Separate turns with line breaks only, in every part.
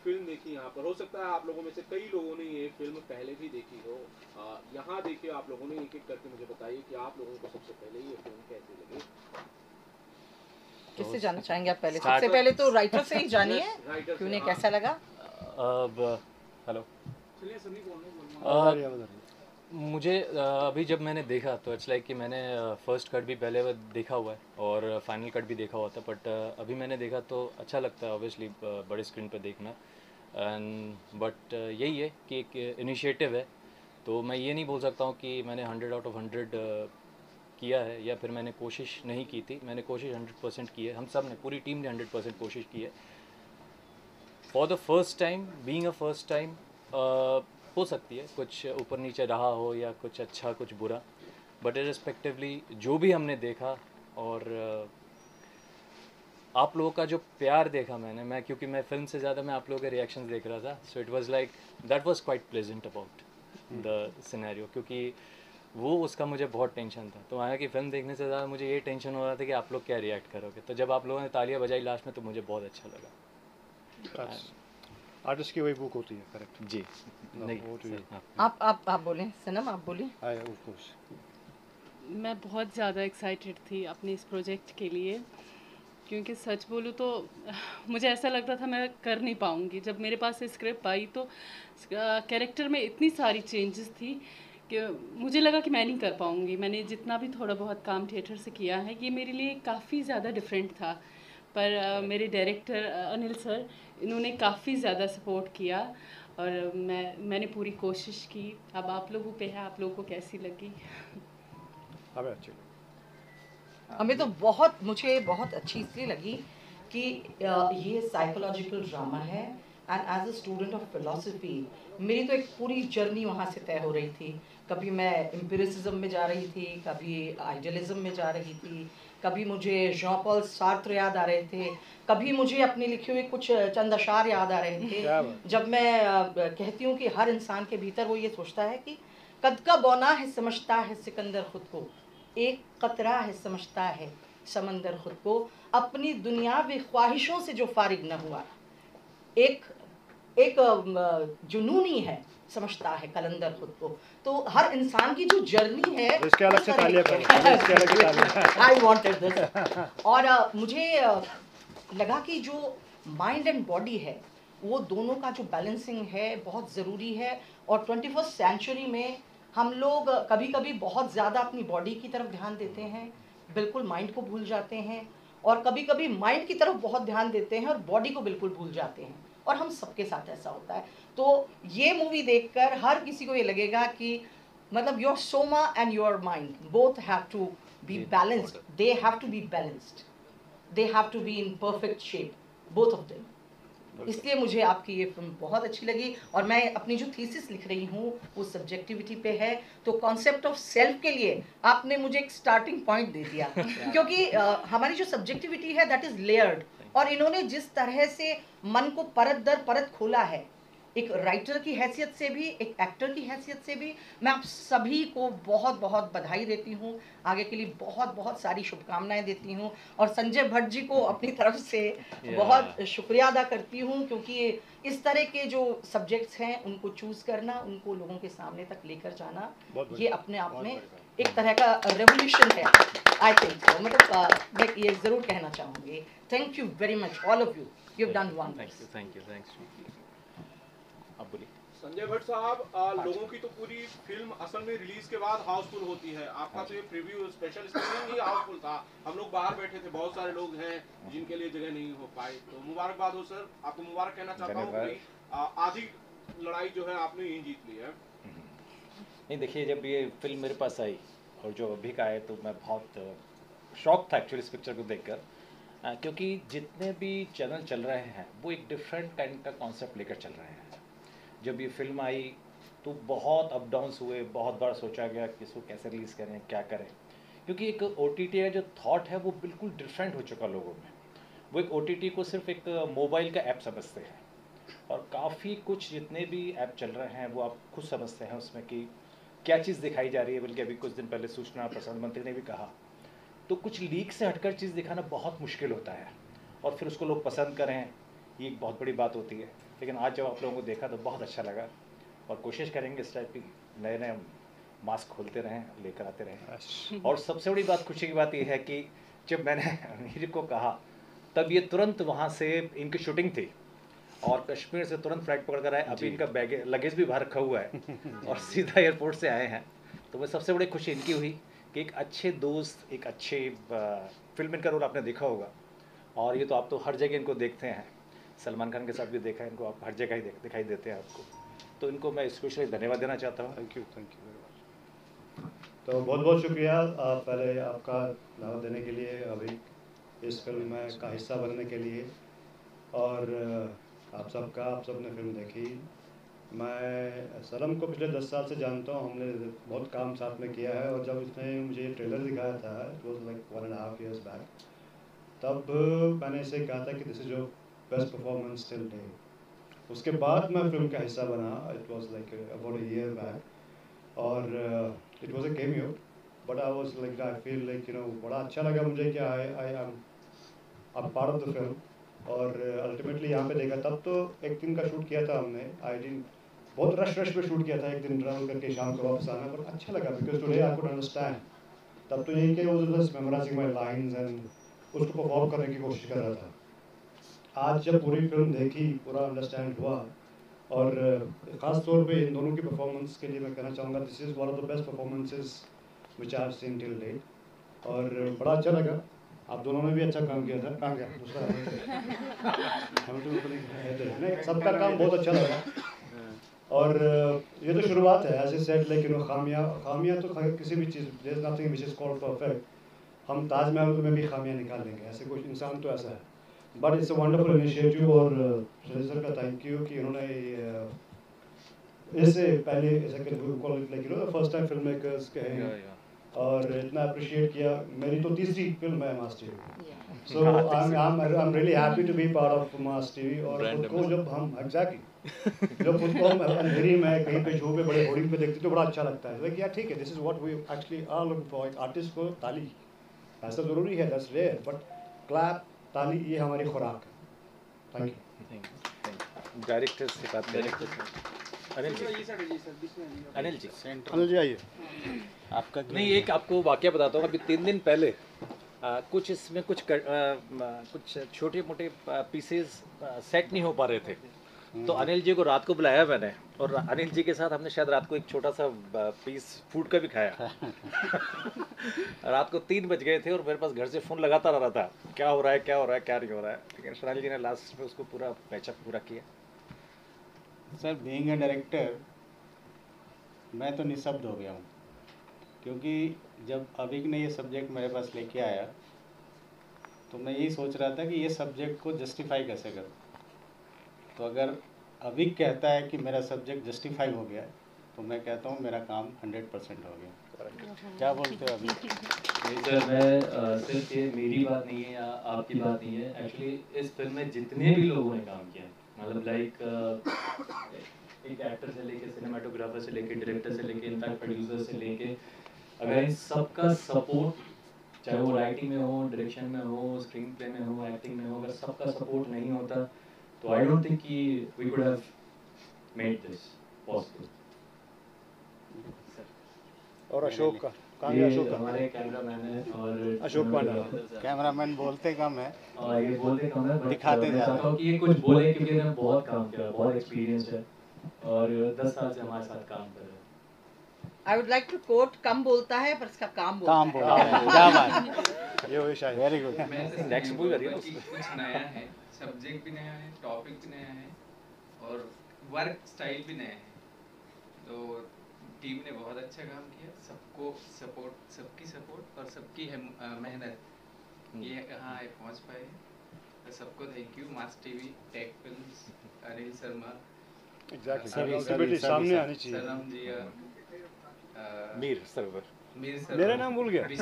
Film देखी यहाँ पर, हो सकता है आप लोगों में से कई लोगों ने ये फिल्म पहले भी देखी हो। यहाँ देखिए आप लोगों ने, एक एक करके मुझे बताइए कि आप लोगों को सबसे पहले ये फिल्म कैसी लगी।
किससे जानना चाहेंगे आप? पहले सबसे पहले तो राइटर से ही जानिए कि उन्हें कैसा लगा।
अब हेलो, मुझे अभी जब मैंने देखा तो इट्स लाइक कि मैंने फर्स्ट कट भी पहले देखा हुआ है और फाइनल कट भी देखा हुआ था, बट अभी मैंने देखा तो अच्छा लगता है ऑब्वियसली बड़े स्क्रीन पर देखना। एंड बट यही है कि एक इनिशिएटिव है, तो मैं ये नहीं बोल सकता हूँ कि मैंने 100 आउट ऑफ 100 किया है या फिर मैंने कोशिश नहीं की थी। मैंने कोशिश 100% की है, हम सब ने, पूरी टीम ने 100% कोशिश की है। For the first time, being a first time, हो सकती है कुछ ऊपर नीचे रहा हो या कुछ अच्छा कुछ बुरा, बट इररिस्पेक्टिवली जो भी हमने देखा और आप लोगों का जो प्यार देखा मैं क्योंकि मैं फिल्म से ज़्यादा मैं आप लोगों के रिएक्शंस देख रहा था, so it was like that was quite pleasant about the scenario, क्योंकि वो उसका मुझे बहुत टेंशन था। तो वहाँ की फिल्म देखने से ज़्यादा मुझे ये टेंशन हो रहा था कि आप लोग क्या रिएक्ट करोगे। तो जब आप लोगों ने तालियां बजाई लास्ट में तो मुझे बहुत अच्छा लगा।
आर्टिस्ट की वही बुक होती है, करेक्ट
जी।
नहीं,
आप बोलें सनम, आप बोलें।
ऑफ कोर्स
मैं बहुत ज़्यादा एक्साइटेड थी अपने इस प्रोजेक्ट के लिए, क्योंकि सच बोलूँ तो मुझे ऐसा लग रहा था मैं कर नहीं पाऊँगी। जब मेरे पास स्क्रिप्ट आई तो कैरेक्टर में इतनी सारी चेंजेस थी कि मुझे लगा कि मैं नहीं कर पाऊँगी। मैंने जितना भी थोड़ा बहुत काम थिएटर से किया है, ये मेरे लिए काफ़ी ज़्यादा डिफरेंट था। पर मेरे डायरेक्टर अनिल सर, इन्होंने काफ़ी ज़्यादा सपोर्ट किया और मैंने पूरी कोशिश की। अब आप लोगों पे है, आप लोगों को कैसी लगी।
हमें तो मुझे बहुत अच्छी इसलिए लगी कि ये साइकोलॉजिकल ड्रामा है and as a student of philosophy मेरी तो एक पूरी जर्नी वहाँ से तय हो रही थी। कभी मैं एम्पिरिसिज्म में जा रही थी, कभी आइडियलिज्म में जा रही थी, कभी मुझे जॉन पॉल सार्त्र याद आ रहे थे, कभी मुझे अपने लिखे हुए कुछ चंद अशार याद आ रहे थे। जब मैं कहती हूँ कि हर इंसान के भीतर वो ये सोचता है कि कद का बौना है समझता है सिकंदर खुद को, एक कतरा है समझता है समंदर खुद को, अपनी दुनियावी ख्वाहिशों से जो फारिग न हुआ, एक जुनूनी है समझता है कलंदर खुद को। तो हर इंसान की जो जर्नी है,
इसके अलग से तालियां करें,
आई वांटेड दिस। और मुझे लगा कि जो माइंड एंड बॉडी है वो दोनों का जो बैलेंसिंग है बहुत ज़रूरी है। और 21st सेंचुरी में हम लोग कभी कभी बहुत ज़्यादा अपनी बॉडी की तरफ ध्यान देते हैं, बिल्कुल माइंड को भूल जाते हैं, और कभी कभी माइंड की तरफ बहुत ध्यान देते हैं और बॉडी को बिल्कुल भूल जाते हैं, और हम सबके साथ ऐसा होता है। तो ये मूवी देखकर हर किसी को ये लगेगा कि मतलब your soma and your mind both have to be balanced, they have to be balanced, they have to be in perfect shape, both of them. इसलिए मुझे आपकी ये फिल्म बहुत अच्छी लगी। और मैं अपनी जो थीसिस लिख रही हूँ वो सब्जेक्टिविटी पे है, तो कॉन्सेप्ट ऑफ सेल्फ के लिए आपने मुझे एक स्टार्टिंग पॉइंट दे दिया क्योंकि हमारी जो सब्जेक्टिविटी है दैट इज़ लेयर्ड, और इन्होंने जिस तरह से मन को परत दर परत खोला है, एक राइटर की हैसियत से भी, एक एक्टर की हैसियत से भी, मैं आप सभी को बहुत बहुत बधाई देती हूँ, आगे के लिए बहुत बहुत सारी शुभकामनाएं देती हूँ, और संजय भट्ट जी को अपनी तरफ से बहुत शुक्रिया अदा करती हूँ, क्योंकि इस तरह के जो सब्जेक्ट्स हैं उनको चूज़ करना, उनको लोगों के सामने तक लेकर जाना, ये अपने आप में एक तरह का रेवोल्यूशन है, आई थिंक। मतलब मैं ये ज़रूर कहना चाहूँगी। Thank you very much all of you, you have done wonders.
Thank you. अब बोलिए
संजय भट्ट साहब, लोगों की तो पूरी फिल्म असल में रिलीज के बाद हाउसफुल होती है, आपका तो ये प्रीव्यू स्पेशल स्क्रीनिंग ही हाउसफुल था। हम लोग बाहर बैठे थे, बहुत सारे लोग हैं जिनके लिए जगह नहीं हो पाई, तो मुबारकबाद हो सर, आपको मुबारक कहना चाहता हूँ कि आधी लड़ाई जो है आपने यही जीत ली है।
नहीं देखिए, जब ये फिल्म मेरे पास आई और जो अभी का है तो मैं बहुत शॉक था एक्चुअली इस पिक्चर को देखकर, क्योंकि जितने भी चैनल चल रहे हैं वो एक डिफरेंट काइंड का कॉन्सेप्ट लेकर चल रहे हैं। जब ये फिल्म आई तो बहुत अप डाउन्स हुए, बहुत बार सोचा गया कि इसको कैसे रिलीज़ करें, क्या करें, क्योंकि एक OTT का जो थॉट है वो बिल्कुल डिफरेंट हो चुका लोगों में। वो एक OTT को सिर्फ एक मोबाइल का ऐप समझते हैं, और काफ़ी कुछ जितने भी ऐप चल रहे हैं वो आप खुद समझते हैं उसमें कि क्या चीज़ दिखाई जा रही है। बल्कि अभी कुछ दिन पहले सूचना प्रसारण मंत्री ने भी कहा, तो कुछ लीक से हटकर चीज़ दिखाना बहुत मुश्किल होता है, और फिर उसको लोग पसंद करें ये एक बहुत बड़ी बात होती है। लेकिन आज जब आप लोगों को देखा तो बहुत अच्छा लगा, और कोशिश करेंगे इस टाइप की नए नए मास्क खोलते रहें, लेकर आते रहें। और सबसे बड़ी बात, खुशी की बात ये है कि जब मैंने हीर को कहा तब ये तुरंत वहाँ से इनकी शूटिंग थी और कश्मीर से तुरंत फ्लाइट पकड़ कर आए। अभी इनका लगेज भी बाहर रखा हुआ है और सीधा एयरपोर्ट से आए हैं। तो वो सबसे बड़ी खुशी इनकी हुई कि एक अच्छे दोस्त, एक अच्छे फिल्म इनका रोल आपने देखा होगा। और ये तो आप तो हर जगह इनको देखते हैं, सलमान खान के साथ भी देखा है इनको, आप हर जगह ही दिखाई देते हैं आपको। तो इनको मैं स्पेशली धन्यवाद देना चाहता हूँ।
Thank you very much. तो बहुत बहुत शुक्रिया पहले आपका दावत देने के लिए, अभी इस फिल्म में का हिस्सा बनने के लिए। और आप सबने फिल्म देखी। मैं सलम को पिछले 10 साल से जानता हूँ, हमने बहुत काम साथ में किया है। और जब इसने मुझे ट्रेलर दिखाया था, it was like 1.5 years back, तब मैंने इसे कहा था कि this is your best performance till date. उसके बाद मैं फिल्म का हिस्सा बना, it was like about a year back. और it was a cameo, but I was like, I feel like बड़ा अच्छा लगा मुझे कि I am part of the film. और अल्टीमेटली यहाँ पे देखा, तब तो एक दिन का शूट किया था हमने, आई डिडंट, बहुत रश में शूट किया था, एक दिन ट्रैवल करके शाम को वापस आना, पर अच्छा लगा because today I could understand. तब तो यही कि वो just memorising my lines and उसको परफॉर्म करने की कोशिश कर रहा था। आज जब पूरी फिल्म देखी, पूरा अंडरस्टैंड हुआ, और ख़ास तौर पे इन दोनों की परफॉर्मेंस के लिए मैं कहना चाहूँगा, this is one of the best performances which I have seen till date. और बड़ा अच्छा लगा, आप दोनों ने भी अच्छा काम किया था। कहाँ गया दूसरा? नहीं, सबका काम बहुत अच्छा लगा। और ये तो शुरुआत है, एज ए सेड, लेकिन खामियां तो किसी भी चीज़, there is nothing which is called perfect. हम ताजमहल में भी खामियां निकाल लेंगे, ऐसे कुछ इंसान तो ऐसा है। But it's a wonderful initiative, और शरीफ सर का थैंक यू कि उन्होंने इससे पहले फर्स्ट टाइम फिल्म मेकर्स के हैं और इतना अप्रिशिएट किया। मेरी तो तीसरी फिल्म है mass TV, so I am really happy to be part of mass TV. और खुद को जब हम जब खुद को हम अंधेरी में कहीं पे छू पे बड़े होर्डिंग पे देखते तो बड़ा अच्छा लगता है। लाइक यार ठीक है, this is what we actually are looking for. एक आर्टिस्ट को ताली ऐसा ज़रूरी है, दैट्स रेयर, बट क्लैप, ताली, ये हमारी खुराक है। Thank you.
डायरेक्टर से बात करें। अनिल जी,
अनिल जी आइए।
आपका नहीं, एक आपको वाकया बताता हूँ। अभी 3 दिन पहले कुछ इसमें कुछ छोटे मोटे पीसेस सेट नहीं हो पा रहे थे, तो अनिल जी को रात को बुलाया मैंने, और अनिल जी के साथ हमने शायद रात को एक छोटा सा पीस फूड का भी खाया। रात को 3 बज गए थे और मेरे पास घर से फ़ोन लगातार आ रहा था, क्या हो रहा है, क्या हो रहा है, क्या नहीं हो रहा है। लेकिन अनिल जी ने लास्ट में उसको पूरा पैचअप पूरा किया।
सर, बीइंग ए डायरेक्टर मैं तो निःशब्द हो गया हूँ, क्योंकि जब अभिक ने ये सब्जेक्ट मेरे पास लेके आया तो मैं यही सोच रहा था कि ये सब्जेक्ट को जस्टिफाई कैसे करूँ। तो अगर अभिक कहता है कि मेरा सब्जेक्ट जस्टिफाई हो गया, तो मैं कहता हूँ मेरा काम 100% हो गया। क्या बोलते हो अभिक?
नहीं सर, मैं सिर्फ ये मेरी बात नहीं है या आपकी बात नहीं है, एक्चुअली इस फिल्म में जितने भी लोगों ने काम किया, मतलब लाइक एक एक्टर से लेके सिनेमाटोग्राफर से लेके डायरेक्टर से लेके इनफैक्ट प्रोड्यूसर से लेके, अगर इन सबका सपोर्ट, चाहे वो राइटिंग में हो, डायरेक्शन में हो, स्क्रीन प्ले में हो, एक्टिंग में हो, अगर सबका सपोर्ट नहीं होता तो आई डोंट थिंक कि we could have made this possible.
और अशोक का कहाँ गया? अशोक का
हमारे कैमरामैन है और
अशोक पांडा।
कैमरामैन बोलते कम है
और ये बोलते कम है,
दिखाते
मैं चाहता हूँ कि ये कुछ बोले, क्योंकि इन्होंने बहुत काम किया, बहुत एक्सपीरियंस है और 10 साल से हमारे साथ काम कर रहे हैं।
I would like to quote, कम बोलता है पर इसका काम बोलता
काम
है।
बोला है। क्या बात,
ये हुई शायद।
Very good.
नेक्स्ट मूवी आ रही है ना
कुछ नया है, सब्जेक्ट भी नया है, टॉपिक भी नया है और वर्क स्टाइल भी नया है। तो टीम ने बहुत अच्छा काम किया, सबको सपोर्ट, सबकी सपोर्ट और सबकी मेहनत ये कहाँ पहुँच पाए। तो सबको thank you. Mass TV, take films, Anil Sharma,
exactly, ultimately सामने आनी चाहिए।
सनम जी,
मीर सरवर,
मेरा नाम भूल गया।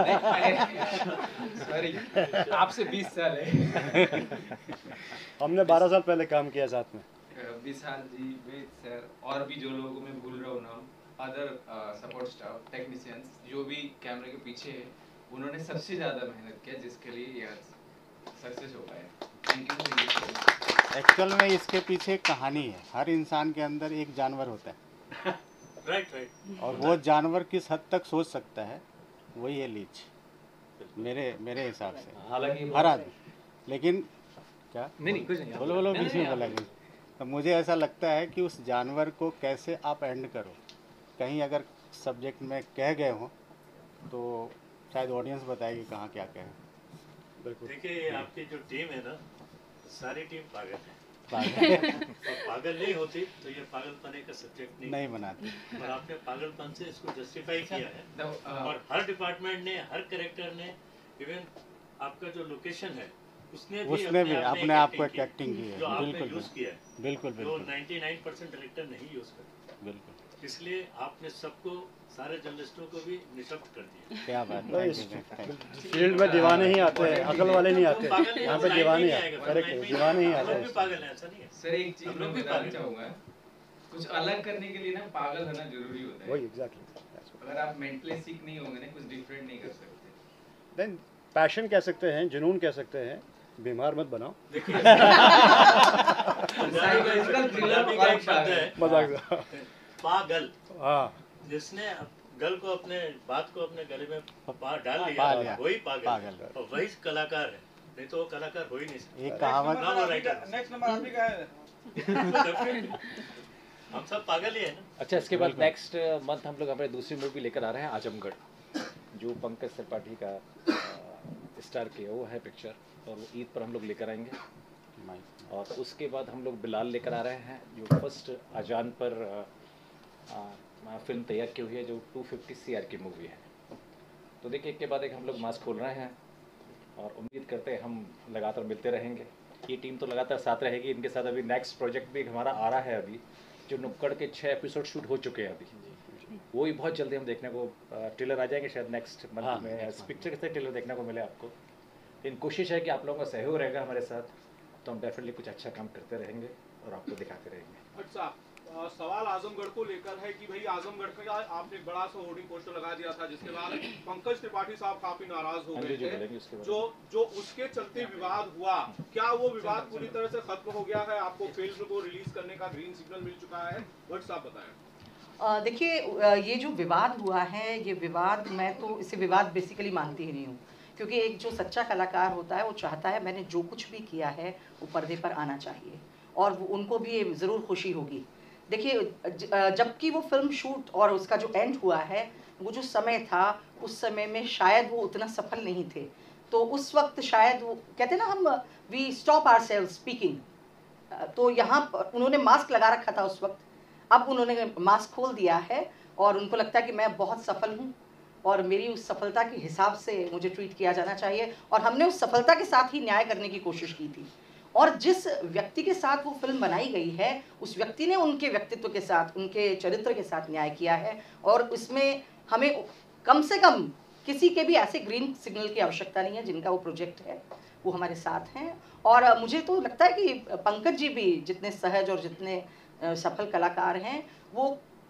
सॉरी, आपसे 20 साल है।
हमने 12 साल पहले काम किया साथ में।
विशाल जी, वेद सर, और भी जो लोगों में भूल रहा हूँ नाम, अदर सपोर्ट स्टाफ, टेक्नीशियंस जो भी कैमरे के पीछे है, उन्होंने सबसे ज़्यादा मेहनत किया जिसके लिए ये सक्सेस हो पाया। Thank you.
एक्चुअल में इसके पीछे एक कहानी है। हर इंसान के अंदर एक जानवर होता है,
राइट।
और वो जानवर किस हद तक सोच सकता है, वही है लीच, मेरे हिसाब से।
हालांकि
हर आदमी, लेकिन क्या
नहीं कुछ नहीं,
बोलो बोलो, बीच में बोला कुछ। तो मुझे ऐसा लगता है कि उस जानवर को कैसे आप एंड करो, कहीं अगर सब्जेक्ट में कह गए हो तो शायद ऑडियंस बताएगी कहाँ क्या कहें।
बिल्कुल।
देखिए आपकी जो टीम है ना, सारी टीम पागल है।
पागल
और पागल नहीं होती तो ये पागलपने का सब्जेक्ट
नहीं बनाते।
और आपने पागलपन से इसको जस्टिफाई किया है। और हर डिपार्टमेंट ने, हर कैरेक्टर ने, इवन आपका जो लोकेशन है उसने भी
अपने आप को एक्टिंग की है।
जो आपने
बिल्कुल
यूज किया है,
बिल्कुल
जो
बिल्कुल
99% डायरेक्टर नहीं यूज करते।
बिल्कुल।
इसलिए आपने सबको, सारे जर्नलिस्टों को भी निशब्द कर दिया।
क्या बात
तो
है।
इस फील्ड में दीवाने ही आते हैं, अकल वाले नहीं आते। यहाँ पे दीवाने ही आते, करेक्ट, दीवाने ही आते
हम लोग भी
हैं।
पागल हैं, ऐसा नहीं है।
सर एक चीज मैं बताना चाहूँगा, कुछ अलग करने के लिए ना पागल होना जरूरी होता है।
वही एग्जैक्टली।
अगर आप मेंटली सिक नहीं होंगे ना, कुछ डिफरेंट नहीं कर सकते।
देन पैशन कह सकते हैं, जुनून कह सकते हैं, बीमार मत बनाओ।
देखिए
साइकोलॉजिकल थ्रिलर
पंजाबी का एक शब्द है,
मजाक से।
पागल,
हाँ,
जिसने गल को अपने बात को अपने गले में डाल
पा
लिया,
लिया।
वही पागल
पागल।
है। और वही कलाकार है, नहीं तो वो कलाकार हो ही नहीं सकता।
एक कहावत,
ना वो राइटर।
नेक्स्ट नंबर आप ही का है।
हम सब पागल ही है ना।
अच्छा, इसके बाद नेक्स्ट मंथ हम लोग हमारे दूसरी मूवी लेकर आ रहे हैं, आजमगढ़, जो पंकज त्रिपाठी का स्टार किया वो है पिक्चर, और वो ईद पर हम लोग लेकर आएंगे। और उसके बाद हम लोग बिलाल लेकर आ रहे हैं, जो फर्स्ट अजान पर फिल्म तैयार की हुई है, जो 250 CR की मूवी है। तो देखिए, एक के बाद एक हम लोग मास खोल रहे हैं और उम्मीद करते हैं हम लगातार मिलते रहेंगे। ये टीम तो लगातार साथ रहेगी। इनके साथ अभी नेक्स्ट प्रोजेक्ट भी हमारा आ रहा है, अभी जो नुक्कड़ के 6 एपिसोड शूट हो चुके हैं अभी, वो भी बहुत जल्दी हम देखने को, ट्रेलर आ जाएंगे शायद नेक्स्ट मंथ में। पिक्चर के ट्रेलर देखने को मिले आपको। लेकिन कोशिश है कि आप लोगों का सहयोग रहेगा हमारे साथ, तो हम डेफिनेटली कुछ अच्छा काम करते रहेंगे और आपको दिखाते रहेंगे।
अच्छा, सवाल आजमगढ़ को लेकर है कि भाई आजमगढ़ का आपने एक बड़ा सा होर्डिंग पोस्टर लगा दिया था, जिसके बाद पंकज त्रिपाठी साहब काफी नाराज हो गए थे, जो उसके चलते विवाद हुआ। क्या वो विवाद पूरी तरह से खत्म हो गया है? आपको फिल्म को रिलीज करने का ग्रीन सिग्नल मिल चुका है? बट साहब बताएं।
देखिए, ये जो विवाद हुआ है, ये विवाद, मैं तो इसे विवाद बेसिकली मानती ही नहीं हूँ, क्योंकि एक जो सच्चा कलाकार होता है वो चाहता है मैंने जो कुछ भी किया है वो पर्दे पर आना चाहिए, और उनको भी ज़रूर खुशी होगी। देखिए, जबकि वो फिल्म शूट और उसका जो एंड हुआ है, वो जो समय था, उस समय में शायद वो उतना सफल नहीं थे। तो उस वक्त शायद वो कहते ना, हम we stop our self speaking, तो यहाँ पर उन्होंने मास्क लगा रखा था उस वक्त। अब उन्होंने मास्क खोल दिया है और उनको लगता है कि मैं बहुत सफल हूँ और मेरी उस सफलता के हिसाब से मुझे ट्रीट किया जाना चाहिए, और हमने उस सफलता के साथ ही न्याय करने की कोशिश की थी। और जिस व्यक्ति के साथ वो फिल्म बनाई गई है, उस व्यक्ति ने उनके व्यक्तित्व के साथ, उनके चरित्र के साथ न्याय किया है, और इसमें हमें कम से कम किसी के भी ऐसे ग्रीन सिग्नल की आवश्यकता नहीं है। जिनका वो प्रोजेक्ट है वो हमारे साथ हैं, और मुझे तो लगता है कि पंकज जी भी जितने सहज और जितने सफल कलाकार हैं, वो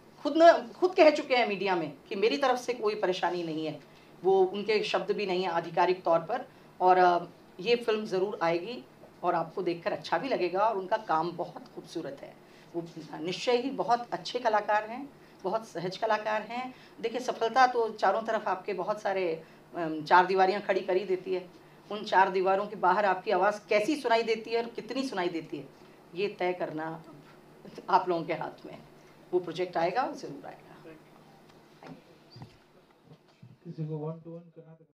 खुद कह चुके हैं मीडिया में कि मेरी तरफ से कोई परेशानी नहीं है। वो उनके शब्द भी नहीं है आधिकारिक तौर पर, और ये फिल्म ज़रूर आएगी और आपको देखकर अच्छा भी लगेगा, और उनका काम बहुत खूबसूरत है। वो निश्चय ही बहुत अच्छे कलाकार हैं, बहुत सहज कलाकार हैं। देखिए, सफलता तो चारों तरफ आपके बहुत सारे चार दीवारियाँ खड़ी कर ही देती है। उन चार दीवारों के बाहर आपकी आवाज़ कैसी सुनाई देती है और कितनी सुनाई देती है, ये तय करना आप लोगों के हाथ में है। वो प्रोजेक्ट आएगा, ज़रूर आएगा।
किसी को 1-to-1 करना